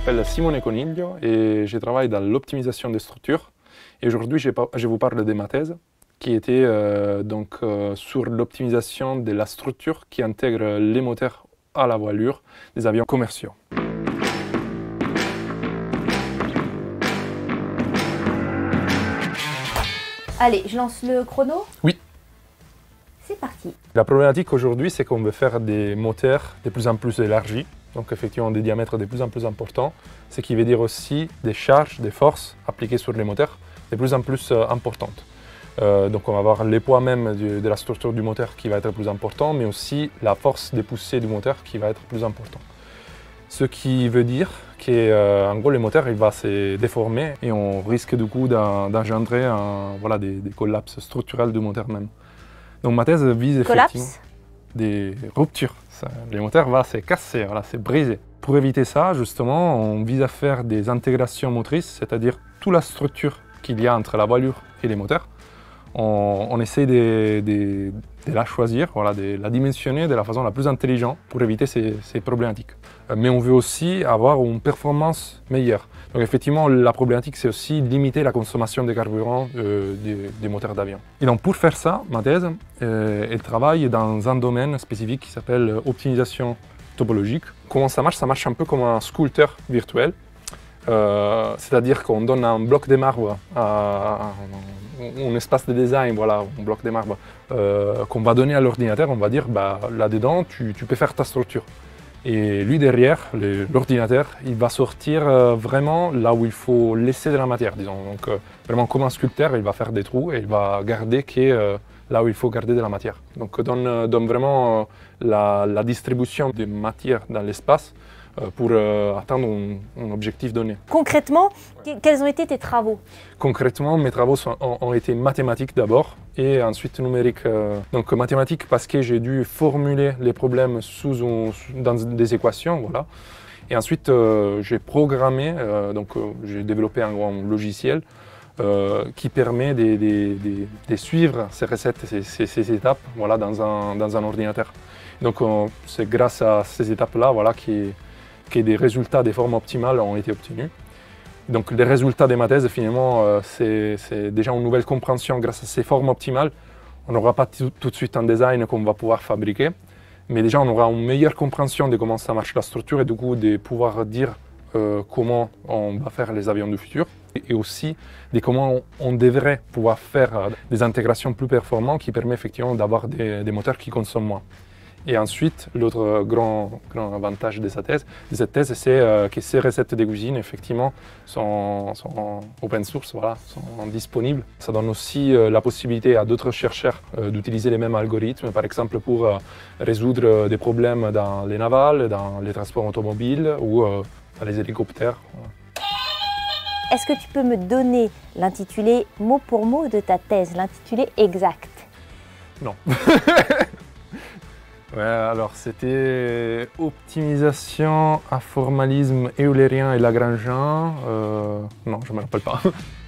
m'appelle Simone Coniglio et je travaille dans l'optimisation des structures. Et aujourd'hui, je vous parle de ma thèse qui était sur l'optimisation de la structure qui intègre les moteurs à la voilure des avions commerciaux. Allez, je lance le chrono. Oui. C'est parti. La problématique aujourd'hui, c'est qu'on veut faire des moteurs de plus en plus élargis, donc effectivement des diamètres de plus en plus importants, ce qui veut dire aussi des charges, des forces appliquées sur les moteurs de plus en plus importantes. Donc on va avoir les poids même de la structure du moteur qui va être plus important, mais aussi la force des poussées du moteur qui va être plus important. Ce qui veut dire qu'en gros le moteur il va se déformer et on risque du coup d'engendrer des collapses structurels du moteur même. Donc ma thèse vise effectivement des ruptures. Le moteur va se casser, voilà, se briser. Pour éviter ça, justement, on vise à faire des intégrations motrices, c'est-à-dire toute la structure qu'il y a entre la voilure et les moteurs. On essaie de la choisir, voilà, de la dimensionner de la façon la plus intelligente pour éviter ces problématiques. Mais on veut aussi avoir une performance meilleure. Donc effectivement, la problématique, c'est aussi limiter la consommation de carburant des moteurs d'avion. Et donc pour faire ça, ma thèse, elle travaille dans un domaine spécifique qui s'appelle optimisation topologique. Comment ça marche? Ça marche un peu comme un sculpteur virtuel. C'est-à-dire qu'on donne un bloc de marbre, un espace de design, voilà, un bloc de marbre qu'on va donner à l'ordinateur, on va dire là-dedans tu peux faire ta structure. Et lui derrière, l'ordinateur, il va sortir vraiment là où il faut laisser de la matière, disons. Donc vraiment comme un sculpteur, il va faire des trous et il va garder là où il faut garder de la matière. Donc donne vraiment la distribution des matières dans l'espace pour atteindre un objectif donné. Concrètement, quels ont été tes travaux? Concrètement, mes travaux ont été mathématiques d'abord et ensuite numériques. Donc mathématiques parce que j'ai dû formuler les problèmes dans des équations, voilà. Et ensuite j'ai programmé, j'ai développé un logiciel qui permet de suivre ces recettes, ces étapes, voilà, dans un ordinateur. Donc c'est grâce à ces étapes-là, voilà, que des résultats des formes optimales ont été obtenus. Donc les résultats de ma thèse, finalement, c'est déjà une nouvelle compréhension grâce à ces formes optimales. On n'aura pas tout de suite un design qu'on va pouvoir fabriquer, mais déjà on aura une meilleure compréhension de comment ça marche la structure et du coup de pouvoir dire comment on va faire les avions du futur et aussi de comment on devrait pouvoir faire des intégrations plus performantes qui permettent effectivement d'avoir des moteurs qui consomment moins. Et ensuite, l'autre grand avantage de cette thèse, c'est que ces recettes de cuisine, effectivement, sont open source, voilà, sont disponibles. Ça donne aussi la possibilité à d'autres chercheurs d'utiliser les mêmes algorithmes, par exemple pour résoudre des problèmes dans les navals, dans les transports automobiles ou dans les hélicoptères. Est-ce que tu peux me donner l'intitulé mot pour mot de ta thèse, l'intitulé exact? Non. Ouais, alors c'était optimisation à formalisme eulérien et lagrangien. Non, je ne me rappelle pas.